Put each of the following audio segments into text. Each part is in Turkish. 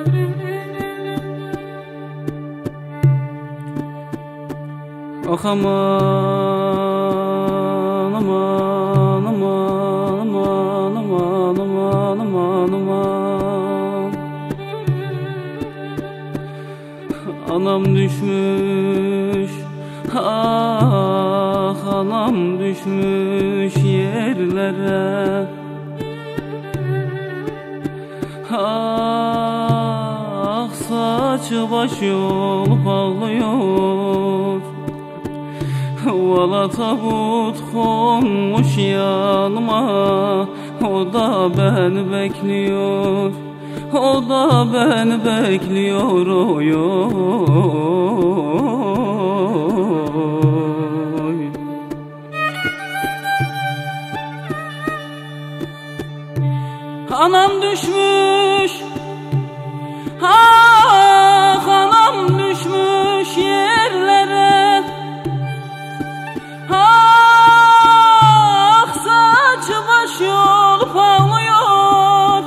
Ah aman aman aman aman aman aman aman aman. Anam düşmüş, ah anam düşmüş yerlere. Ah saçı başı olup ağlıyor. Vala tabut konmuş yanıma, o da beni bekliyor, o da beni bekliyor oy oy. Anam düşmüş, ah anam düşmüş yerlere. Ah saçı başı olup ağlıyor.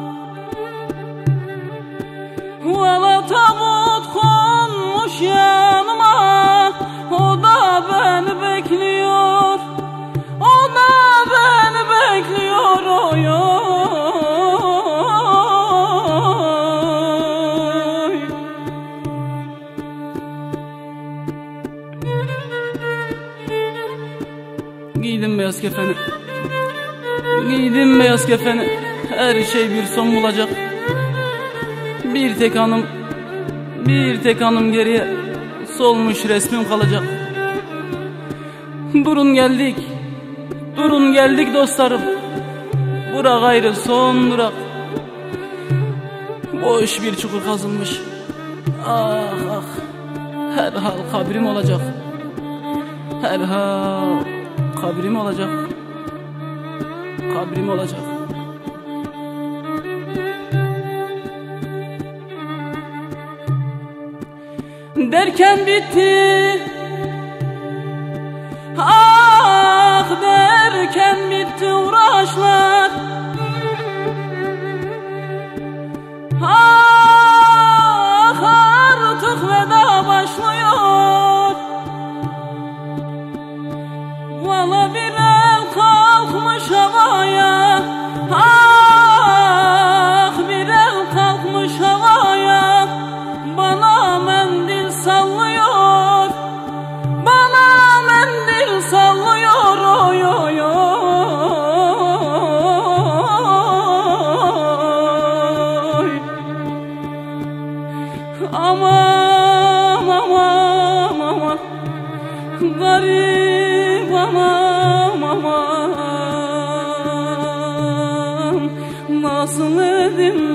Vala tabut konmuş yanıma, o da beni bekliyor, o da beni bekliyor oy oy. Giydim beyaz kefeni, giydim beyaz kefeni. Her şey bir son bulacak. Bir tek anım geriye, solmuş resmim kalacak. Durun geldik dostlarım. Bura gayrı son durak. Boş bir çukur kazılmış. Ah ah, herhal kabrim olacak. Herhal kabrim olacak. Kabrim olacak. Derken bitti, ah derken bitti uğraşlar. Ah artık veda başlıyor. Valla bir el kalkmış havaya, ah bir el kalkmış havaya. Bana mendil sallıyor, bana mendil sallıyor oy oy oy. Aman aman aman, garip aman aman. Nasıl edeyim